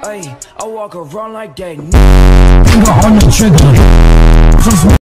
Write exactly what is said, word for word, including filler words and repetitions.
Ay, I walk around like that. Finger on the trigger.